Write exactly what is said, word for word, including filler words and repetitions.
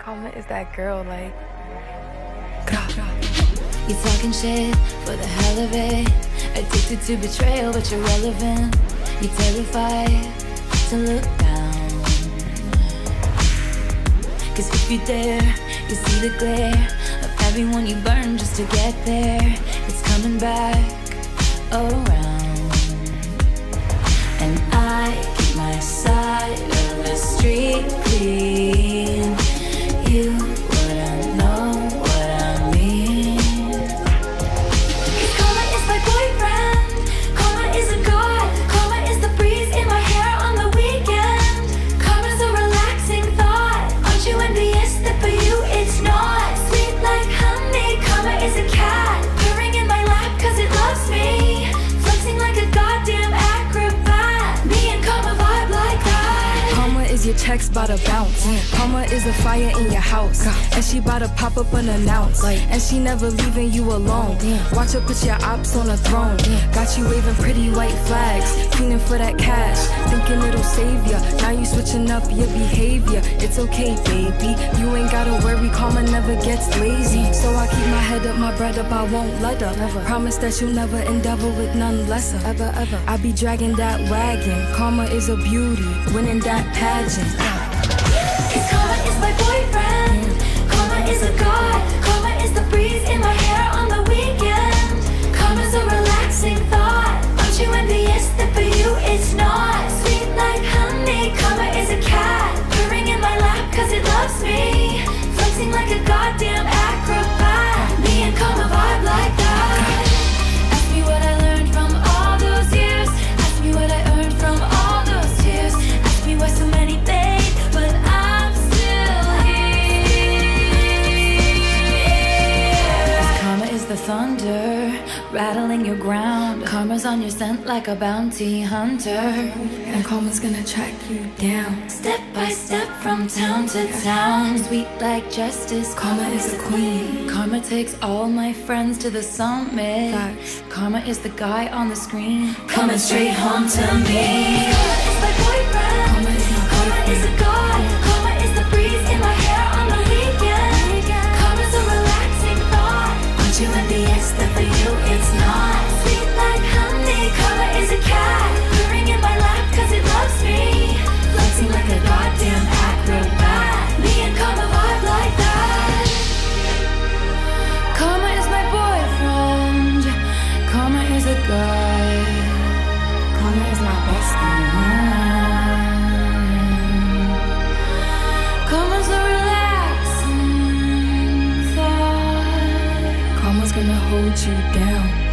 Karma is that girl, like, you talking shit for the hell of it. Addicted to betrayal, but you're relevant. You're terrified to look down. Cause if you dare, you see the glare of everyone you burn just to get there. It's coming back around. And I keep my side of the street clean. You wouldn't know what I mean. Cause karma is my boyfriend. Karma is a god. Karma is the breeze in my hair on the weekend. Karma's a relaxing thought. Aren't you envious that for you it's not? Sweet like honey. Karma is a cat purring in my lap cause it loves me. Flexing like a goddamn acrobat. Me and karma vibe like that. Karma is your checks bout to bounce. Karma is a fire in your house, and she bout to pop up unannounced. And she never leaving you alone. Watch her put your ops on a throne. Got you waving pretty white flags, fiending for that cash, thinking it'll save ya. Now you switching up your behavior. It's okay, baby, you ain't gotta worry. Karma never gets lazy, so I keep my head up, my bread up, I won't let her. Never. Promise that you'll never endeavor with none lesser. Ever, ever. I be dragging that wagon. Karma is a beauty, winning that pageant. Cause karma is my boyfriend. Karma is a god. Karma is the breeze in my hair on the weekend. Karma's a relaxing thought. Aren't you envious that for you it's not? Sweet like honey. Karma is a cat purring in my lap cause it loves me. Flexing like a goddamn acrobat. Me and karma vibe like that. Ask me what I learned from all those years. Ask me what I earned from all those tears. Ask me why so many fade, but I'm still here. Karma is the thunder rattling your ground. Karma's on your scent like a bounty hunter. And karma's gonna track you down, Step by step from town to town. Sweet like justice. Karma is a queen. Karma takes all my friends to the summit. Facts. Karma is the guy on the screen coming straight home to me. Karma is my boyfriend. Karma is my Karma is a god. Karma is the breeze in my hair on the weekend. Karma's a relaxing thought. Aren't you envious that for you it's not? Sweet like honey. Karma is a cat purring in my lap cause it loves me. Flexing like a goddamn acrobat. Me and karma vibe like that. Karma is my boyfriend. Karma is a guy. Karma is my bestie. Karma's a relaxing thought. Karma's gonna hold you down.